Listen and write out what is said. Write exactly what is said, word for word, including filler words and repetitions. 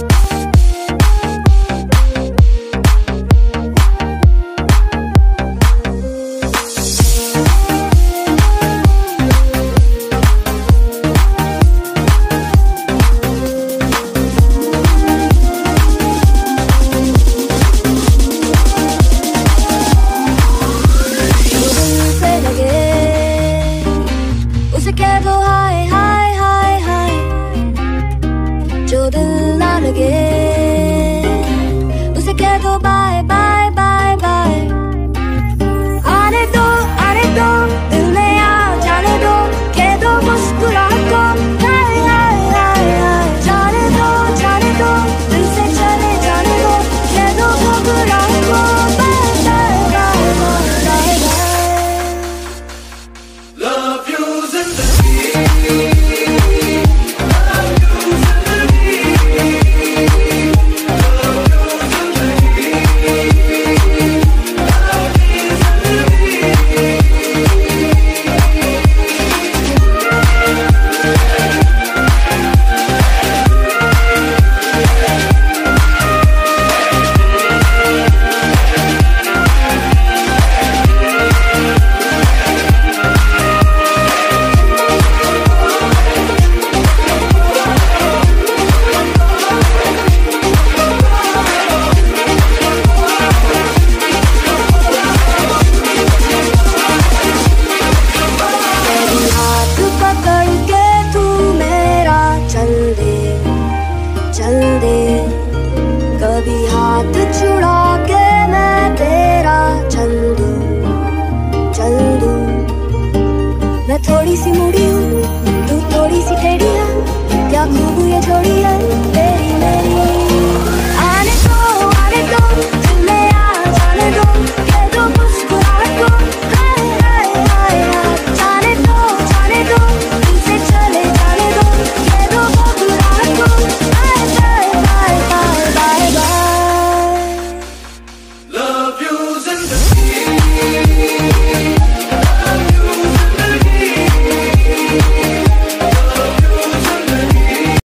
उसे कह दो बाय बाय बाय बाय। आने दो आने दो दिल में आ जाने दो, कह दो मुस्कुरा को हाय हाय हाय हाय। जाने दो जाने दो दिल से चले जाने दो, कह दो घबरा को bye bye bye bye bye. Love you's in the sea. चल दे कभी हाथ छुड़ा के मैं तेरा चल दूं चल दूं। मैं थोड़ी सी मुड़ी हूँ तू थोड़ी सी टेढ़ी है, क्या खूब ये जोड़ी है तेरी मेरी।